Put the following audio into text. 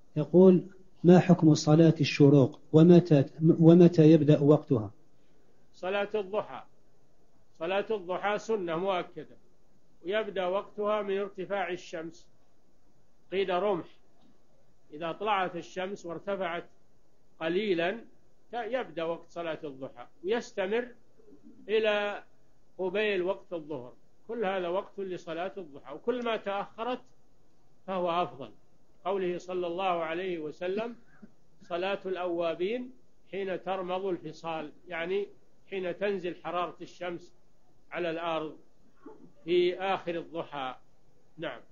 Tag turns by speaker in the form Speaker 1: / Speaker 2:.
Speaker 1: يقول: ما حكم صلاة الشروق ومتى يبدأ وقتها؟
Speaker 2: صلاة الضحى، صلاة الضحى سنة مؤكدة، ويبدأ وقتها من ارتفاع الشمس قيد رمح. إذا طلعت الشمس وارتفعت قليلا يبدأ وقت صلاة الضحى، ويستمر إلى قبيل وقت الظهر. كل هذا وقت لصلاة الضحى، وكل ما تأخرت فهو أفضل. قوله صلى الله عليه وسلم: صلاة الأوابين حين ترمض الفصال، يعني حين تنزل حرارة الشمس على الأرض في آخر الضحى. نعم.